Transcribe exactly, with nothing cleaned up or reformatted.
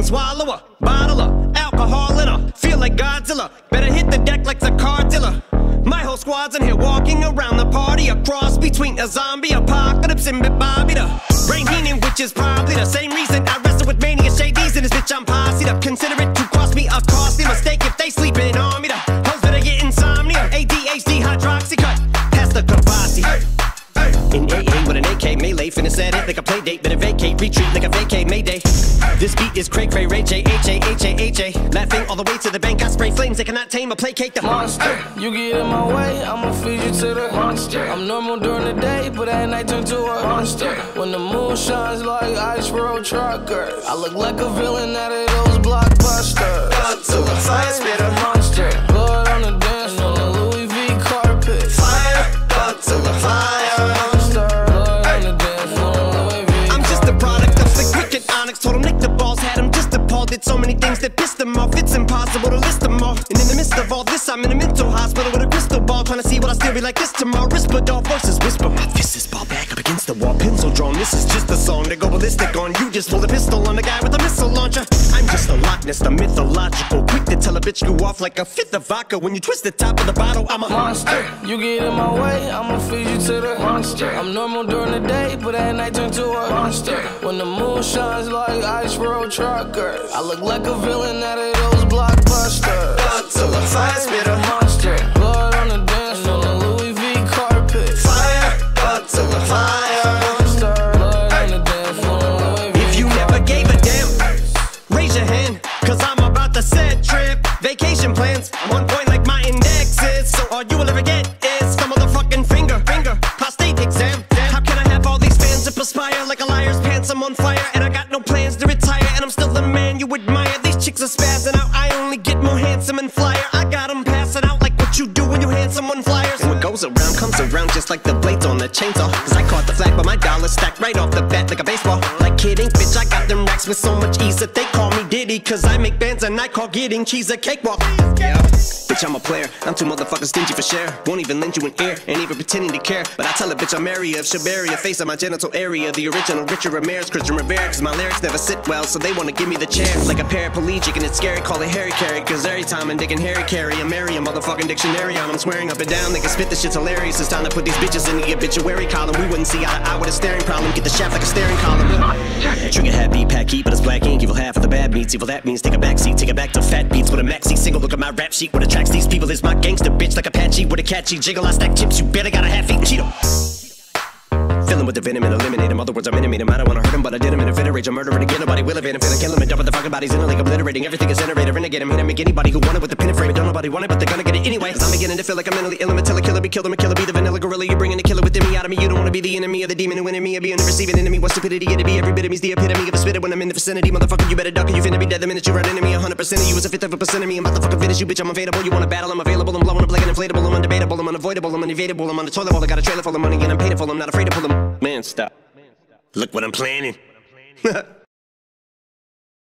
swallow a bottle of alcohol in her. Feel like Godzilla, better hit the deck like the car dealer. My whole squad's in here walking around the party, a cross between a zombie apocalypse and Bobby the Brain Heenan, which is probably the same reason I wrestle with mania shades in this bitch. I'm posse up. Consider it to cost me a costly mistake if they sleeping on me. The hoes better get insomnia, A D H D hydroxy cut past the Kabasi. Hey, hey. In A A with an A K melee, finna set it like a play date, better vacate, retreat like a vacate Mayday. This beat is cray cray, Ray J, H A, H A, H A. Laughing all the way to the bank, I spray flames, they cannot tame or placate the monster. You get in my way, I'ma feed you to the monster. I'm normal during the day, but at night turn to a monster. When the moon shines like ice road truckers, I look like a villain out of those blockbusters. Godzilla, fire spitter, monster. Blood on the dance floor, the Louis V carpet. Fire, Godzilla, fire, monster. Blood on the dance floor, Louis V. I'm just a product of the cricket onyx. Told him nick the balls, had him just appalled. Did so many things that pissed him off, it's impossible to list them all. And in the midst of all this, I'm in a mental hospital with a crystal ball, trying to see what I still be like this tomorrow. Rispadol versus whisper. My fist is ball back up against the wall, pencil drawn. This is just a song to go ballistic on. You just pull a pistol on the guy with a missile launcher. I'm just a Loch Ness, the mythological, quick to tell a bitch you off like a fifth of vodka. When you twist the top of the bottle, I'm a monster. You get in my way, I'ma feed you to the monster. I'm normal during the day, but at night turn to a monster. When the moon shines like ice road truckers, I look like a villain out of those blockbusters. Godzilla, fire spitter, monster. Blood on the dance floor, the Louis V carpet. Fire, Godzilla, fire, monster. Blood on the dance floor, Louis V. If you never gave a damn, raise your hand, cause I'm about to set trip. Vacation plans, I'm on point like my index is. So all you will ever get is some motherfucking finger, finger, prostate exam. How can I have all these fans that perspire like a liar's pants? I'm on fire and I got no plans to retire, and I'm still the man you admire. These chicks are spazzing out, I only get more handsome and flyer. I got them passing out like what you do when you hand someone flyers. And what goes around comes around just like the blades on the chainsaw. Cause I caught the flag but my dollar stacked right off the bat like a baseball. Like kidding, bitch, I got them racks with so much ease that they call me Diddy. Cause I make bands and I call getting cheese a cakewalk. Yeah, bitch, I'm a player, I'm too motherfucking stingy for share. Won't even lend you an ear, ain't even pretending to care. But I tell a bitch I'm area of Shabaria, face of my genital area. The original Richard Ramirez, Christian Rivera. Cause my lyrics never sit well, so they wanna give me the chair. Like a paraplegic and it's scary, call it Harry Carry. Cause every time I'm digging Harry Carry, I marry a motherfucking dictionary on. I'm swearing up and down, they can spit this shit's hilarious. It's time to put these bitches in the obituary column. We wouldn't see eye to eye with a staring problem. Get the shaft like a staring column. Trigger happy, pack heat, but it's black ink. Evil half of the bad meats. Evil that means take a backseat, take it back to fat beats with a maxi single. Look at my rap sheet, what attracts these people is my gangster bitch like Apache with a catchy jiggle. I stack chips, you better got a half-eat Cheeto. Fill him with the venom and eliminate him. Other words, I'm intimate him. I don't wanna hurt him, but I did him in a fit of rage. I'm murdering again, nobody will evade him. Finna kill him and dump the fucking bodies in a lake, obliterating everything is iterator. Renegade him, hit him, make anybody who want it with the pin and frame. Don't nobody want it, but they're gonna get it anyway. Cause I'm beginning to feel like I'm mentally ill. I'm until a killer be killed him, a killer be the vanilla gorilla. You're bringing the killer within me out of me. You don't wanna be the enemy of the demon who in me. Or being the receiving enemy. What stupidity it'd be. Every bit of me's the epitome of a spitter when I'm in the vicinity. Motherfucker, you better duck or you finna be dead the minute you run into me. A hundred percent of you is a fifth of a percent of me. I'm about to fucking finish you, bitch. I'm available. You wanna battle? I'm available. I'm blowing up like an inflatable. I'm undebatable. I'm unavoidable. I'm unevadable. I'm on the toilet bowl. I got a trailer full of money and I'm paid for. I'm not afraid to pull them. Man, stop. Look what I'm planning.